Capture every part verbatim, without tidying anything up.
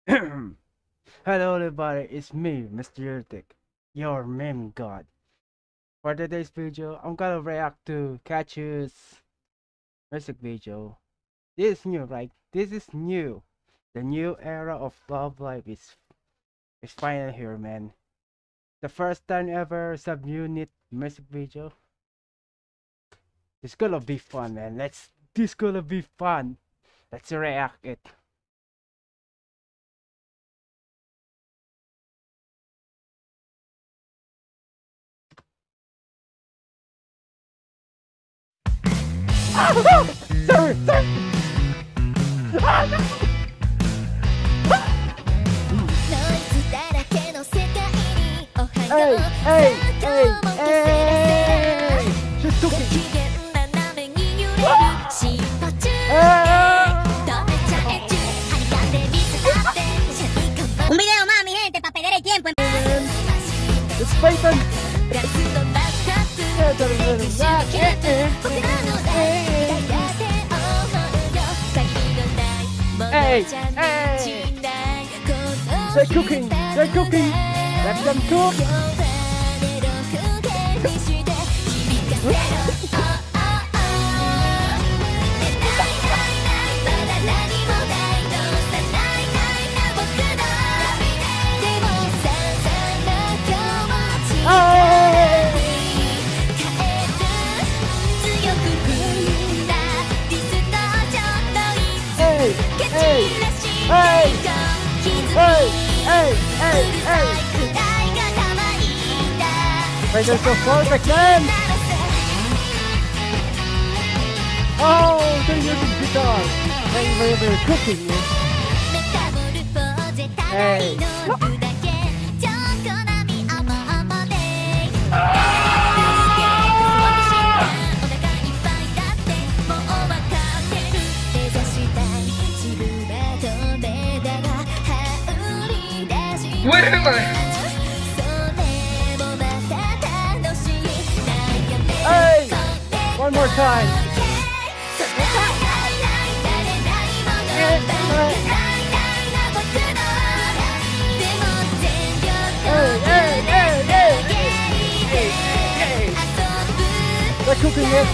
Hello everybody, it's me, Mister Urtic, your meme god. For today's video, I'm gonna react to Catchu's music video. This is new, right? This is new. The new era of Love Live is is finally here, man. The first time ever subunit music video. It's gonna be fun, man. Let's. This gonna be fun. Let's react it. Sorry, sorry. Ah, no. Hey, hey, hey, hey! She's cooking. Un video más, mi gente, para perder el tiempo. It's Python. Hey, hey! They're cooking. They're cooking. Let them cook. Hey, hey, hey, hey, hey, hey, hey. Wait, there's so perfect, man. Oh, they're using guitar. Hey, they're, they're cooking. Hey. Where am I? Hey! One more time. Hey, hey, hey, hey, hey, hey. They're cooking it.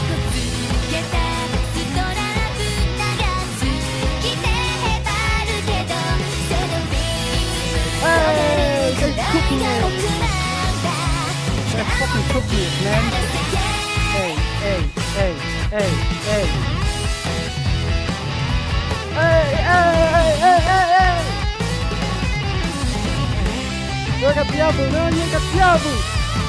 Hey, they're cooking it. They're fucking cooking it, man. Hey, hey, hey, hey, hey. Hey, hey, hey, hey, hey, hey. Look at Piabu, man, look at Piabu.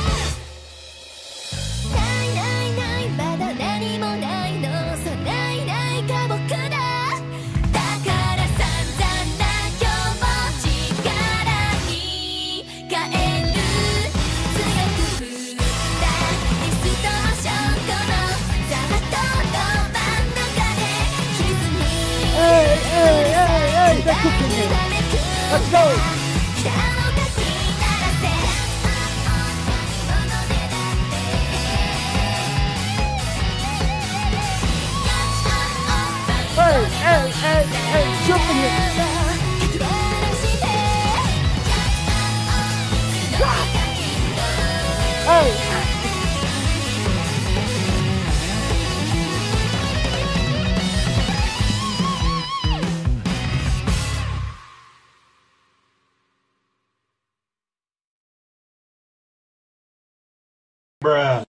Hey, hey, hey, hey, they're cooking it. Let's go. Hey, hey, hey, hey, jumping it. Hey. Bruh.